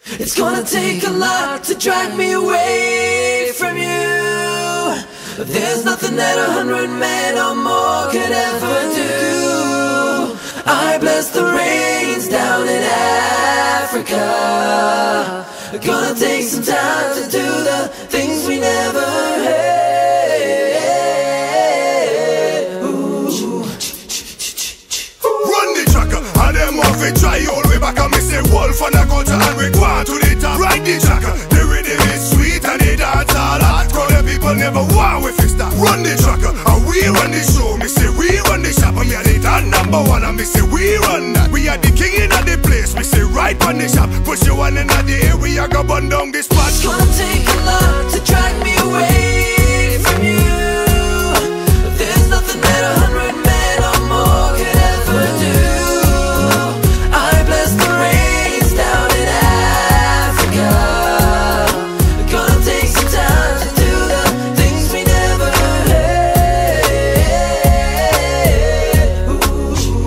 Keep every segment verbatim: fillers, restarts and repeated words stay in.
It's gonna take a lot to drag me away from you. There's nothing that a hundred men or more could ever do. I bless the rains down in Africa. Gonna take some time to do the things we never had. Ooh. Run the tracker, and them off it try all the way back. And me say wolf and a culture, and we go on to the top. Ride the tracker, the rhythm is sweet and the dance all hot. Cause the people never want we fix that. Run the tracker, and we run the show. Me say we run the shop, and me are the top number one. And me say we run that. We are the king in the place. Me say right on the shop. Push you one in the air, we are go burn down this spot. It's gonna take a lot to drag me away from you. There's nothing that a hundred men or more could ever do. I bless the rains down in Africa. Gonna take some time to do the things we never had. Ooh.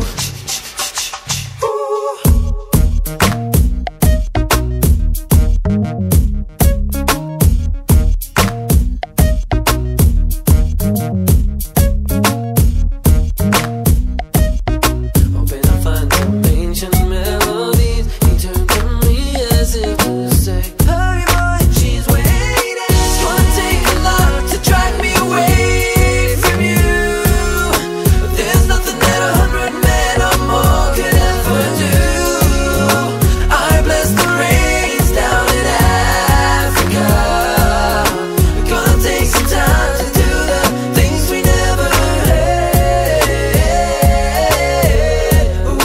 Hoping I find some ancient melodies. He turned to me as if to say, hurry boy, she's waiting. It's gonna take a lot to drag me away from you. There's nothing that a hundred men or more could ever do. I bless the rains down in Africa. Gonna take some time to do the things we never had. Ooh.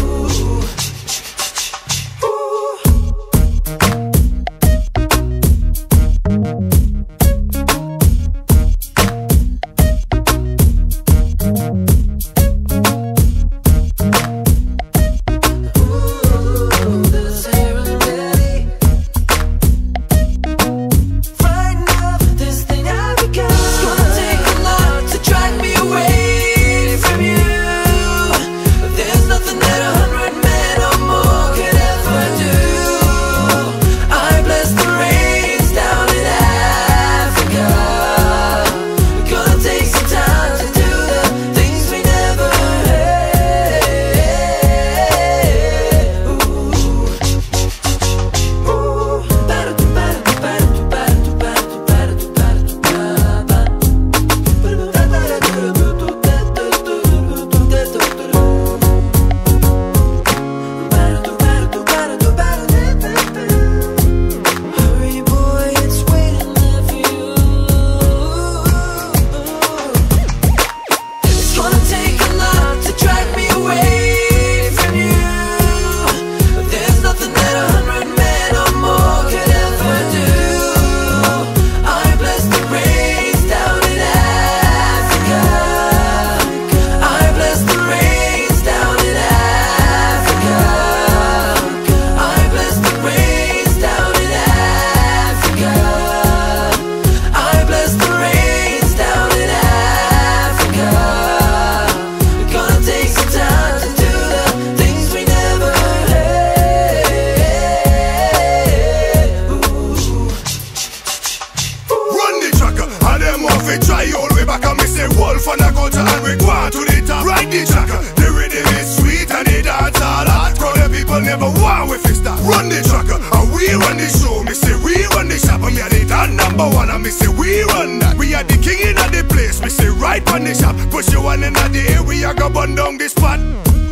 Ooh, this hair and belly, frightened of this thing I become. It's gonna take a lot to drag me away from you. There's nothing that a hundred men or more could ever do. I bless the rains down in Africa. Gonna take some time to do the things we never had. Ooh. Ooh. Ba-da-do, ba-da-do, ba-da-do, ba-da-do, ba-da-do, ba-da-do, ba-da-do, ba-ba. Hurry boy, it's waiting there for you. It's gonna take a lot to drag me away from you. There's nothing that a hundred men or more could ever do. I bless the rains down in Africa. I bless the rains down in Africa. I bless the rains down in Africa. I bless the rains down in Africa. Gonna take some time to do the things we never had. Ooh. Run the tracker, and them off it try all the way back. And me say wolf and a culture, and we go on to the top. Ride the tracker, the rhythm is sweet and the dance all hot. Cause the people never want we fix that. Run the tracker, and we run the show. Me say we run the shop, and me are the top number one. And me say we run that. We are the king in the place. Me say right on the shop. Push you one in the air, we are go burn down this spot.